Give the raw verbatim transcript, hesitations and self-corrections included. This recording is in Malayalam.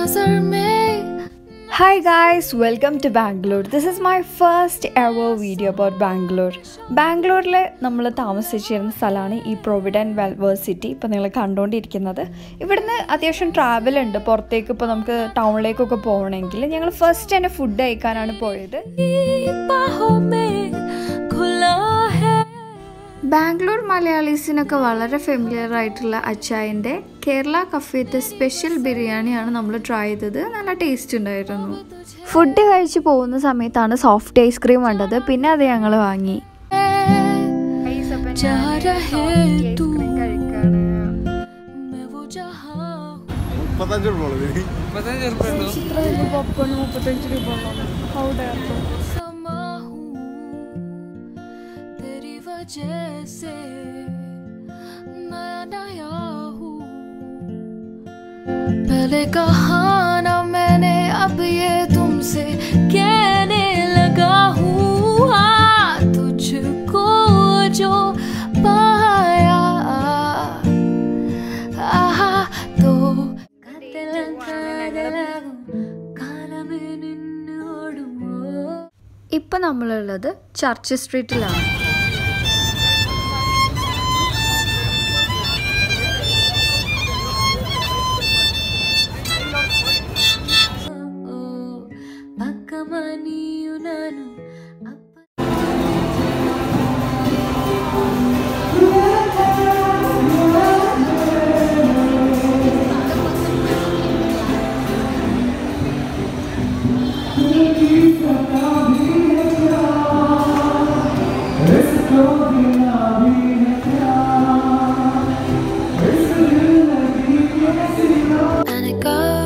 Hi guys, welcome to Bangalore. This is my first ever video about Bangalore. Bangalore'le നമ്മൾ താമസിച്ചിരുന്ന സ്ഥലമാണ് ഈ പ്രൊവിഡന്റ് വെൽവേഴ്സ് സിറ്റി. ഇപ്പോൾ നിങ്ങൾ കണ്ടുകൊണ്ടിരിക്കുന്നത് ഇവിടുന്ന് അത്യാവശ്യം ട്രാവൽ ഉണ്ട് പുറത്തേക്ക്. ഇപ്പോൾ നമുക്ക് ടൗണിലേക്കൊക്കെ പോകണമെങ്കിൽ ഞങ്ങൾ ഫസ്റ്റ് തന്നെ ഫുഡ് കഴിക്കാനാണ് പോയത്. ബാംഗ്ലൂർ മലയാളീസിനൊക്കെ വളരെ ഫെമിലിയർ ആയിട്ടുള്ള അച്ചായൻ്റെ കേരള കഫേത്തെ സ്പെഷ്യൽ ബിരിയാണിയാണ് നമ്മൾ ട്രൈ ചെയ്തത്. നല്ല ടേസ്റ്റ് ഉണ്ടായിരുന്നു. ഫുഡ് കഴിച്ച് പോകുന്ന സമയത്താണ് സോഫ്റ്റ് ഐസ്ക്രീം കണ്ടത്. പിന്നെ അത് ഞങ്ങൾ വാങ്ങി. जैसे नया नया हूँ पहले कहा ना मैंने अब ये तुमसे कहने लगा हूँ हाँ तुझको जो पाया आहा तो ഇപ്പം നമ്മളുള്ളത് ചർച്ച് സ്ട്രീറ്റിലാണ്. And it goes